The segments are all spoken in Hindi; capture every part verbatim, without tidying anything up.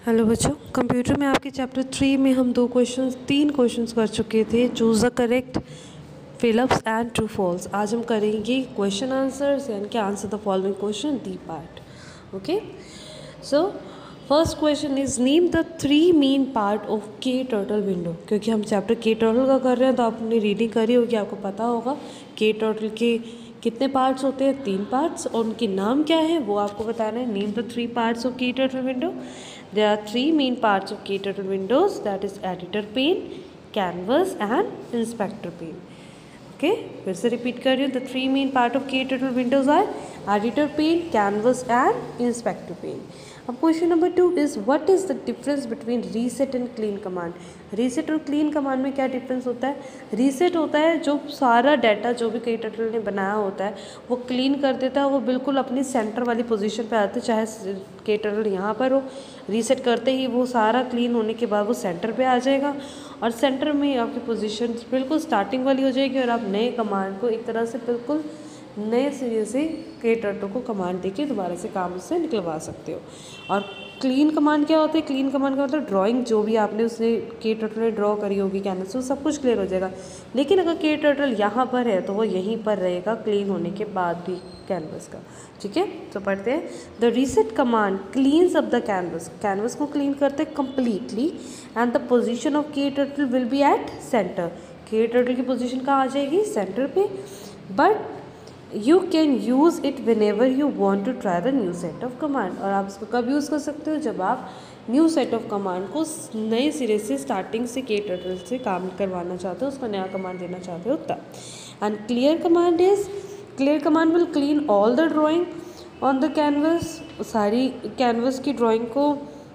हेलो बच्चों, कंप्यूटर में आपके चैप्टर थ्री में हम दो क्वेश्चंस तीन क्वेश्चंस कर चुके थे। Choose the correct fillups and true false. आज हम करेंगे क्वेश्चन आंसर्स यानी कि answer the following question D part. Okay, so first question is name the three main part of K turtle window. क्योंकि हम चैप्टर के टर्टल का कर रहे हैं तो आपने रीडिंग करी होगी, आपको पता होगा के टर्टल के कितने पार्ट्स होते हैं, तीन पार्ट्स, और उनके नाम क्या है वो आपको बताना है। Name the three parts of K turtle window. There are three main parts of K Turtle windows, that is editor pane, canvas and inspector pane. Okay, फिर से रिपीट कर रही हूँ। The three main part of K Turtle windows are editor pane, canvas and inspector pane. अब question number two is what is the difference between reset and clean command. Reset और क्लीन कमांड में क्या डिफरेंस होता है? रीसेट होता है जो सारा डाटा जो भी के टर्टल ने बनाया होता है वो क्लीन कर देता है, वो बिल्कुल अपनी सेंटर वाली पोजीशन पे आते, चाहे के टर्टल यहाँ पर हो। रीसेट करते ही वो सारा क्लीन होने के बाद वो सेंटर पे आ जाएगा और सेंटर में आपकी पोजीशन बिल्कुल स्टार्टिंग वाली हो जाएगी और आप नए कमांड को एक तरह से बिल्कुल नए सिरे से के टर्टल को कमांड देके दोबारा से काम उससे निकलवा सकते हो। और क्लीन कमांड क्या होता है? क्लीन कमांड का मतलब ड्राइंग जो भी आपने उसने के टर्टल में ड्रॉ करी होगी कैनवस से, सब कुछ क्लियर हो जाएगा। लेकिन अगर के टर्टल यहाँ पर है तो वो यहीं पर रहेगा क्लीन होने के बाद भी कैनवस का। ठीक है, तो पढ़ते हैं। The reset command cleans up the canvas. Canvas को क्लीन करते हैं completely and the position of K turtle will be at centre. K turtle की पोजिशन कहाँ आ जाएगी? सेंटर पे। But you can use it whenever you want to try the new set of command. और आप इसको कब यूज़ कर सकते हो? जब आप न्यू सेट ऑफ कमांड को नए सिरे से स्टार्टिंग से के टर्टल से काम करवाना चाहते हो, उसको नया कमांड देना चाहते हो तब। And clear command is clear command will clean all the drawing on the canvas. सारी कैनवस की ड्राइंग को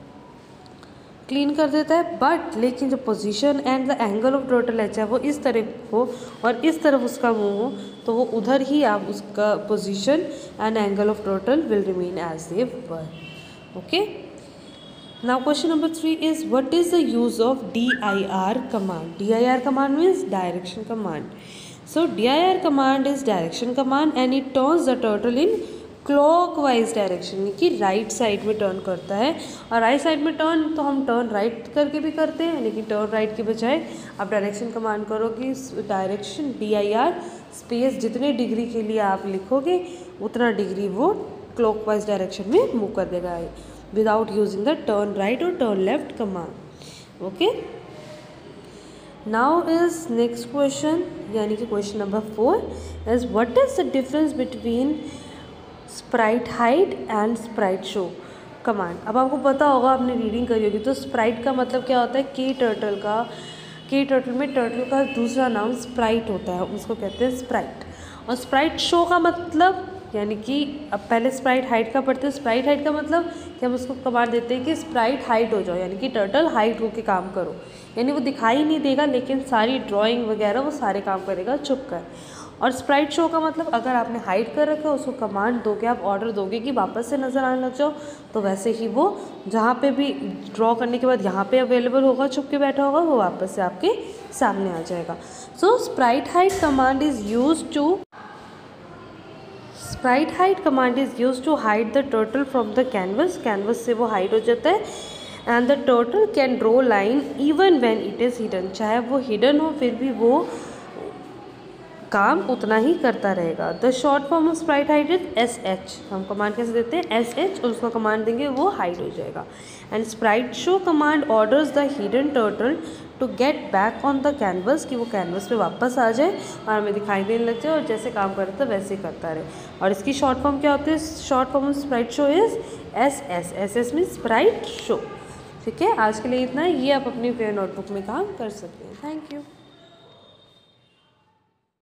क्लीन कर देता है, बट लेकिन जो position and the angle of turtle है, चाहे वो इस तरफ हो और इस तरफ उसका मुंह हो, तो वो उधर ही आप उसका position and angle of turtle will remain as they were. Okay, now question number three is what is the use of D I R command. D I R command means direction command. So D I R command is direction command and it turns the turtle in clockwise direction, कि राइट साइड में टर्न करता है। और राइट साइड में टर्न तो हम टर्न राइट करके भी करते हैं, लेकिन टर्न राइट के बजाय आप डायरेक्शन कमांड करोगे। Direction D I R space जितने डिग्री के लिए आप लिखोगे उतना डिग्री वो क्लॉकवाइज डायरेक्शन में मूव कर देगा without using the turn right और turn left command. Okay, now is next question यानी कि question number four is what is the difference between sprite hide and sprite show command. अब आपको पता होगा, आपने रीडिंग करी होगी, तो स्प्राइट का मतलब क्या होता है? के टर्टल का के टर्टल में टर्टल का दूसरा नाम स्प्राइट होता है, उसको कहते हैं स्प्राइट। और स्प्राइट शो का मतलब यानी कि अब पहले स्प्राइट हाइट का पढ़ते हैं। स्प्राइट हाइट का मतलब कि हम उसको कमांड देते हैं कि स्प्राइट हाइट हो जाओ, यानी कि टर्टल हाइट होके काम करो, यानी वो दिखाई नहीं देगा लेकिन सारी ड्राइंग वगैरह वो सारे काम करेगा छुप कर। और स्प्राइट शो का मतलब अगर आपने हाइड कर रखा है उसको कमांड दोगे, आप ऑर्डर दोगे कि वापस से नज़र आने लग जाओ, तो वैसे ही वो जहाँ पे भी ड्रॉ करने के बाद यहाँ पे अवेलेबल होगा, छुप के बैठा होगा, वो वापस से आपके सामने आ जाएगा। So sprite hide command is use to sprite hide command is use to hide the turtle from the canvas. Canvas से वो हाइड हो जाता है। And the turtle can draw line even when it is hidden. चाहे वो हिडन हो फिर भी वो काम उतना ही करता रहेगा। The short form of sprite hide is S H. हम कमांड कैसे देते हैं? एस एच, और उसका कमांड देंगे वो हाइड हो जाएगा। And sprite show command orders the hidden turtle to get back on the canvas, कि वो कैनवस पे वापस आ जाए और हमें दिखाई देने लग जाए और जैसे काम कर रहा था वैसे ही करता रहे। और इसकी शॉर्ट फॉर्म क्या होती है? Short form of sprite show is S S. S S mean sprite show. ठीक है, आज के लिए इतना है। ये आप अपनी फेयर नोटबुक में काम कर सकते हैं। Thank you.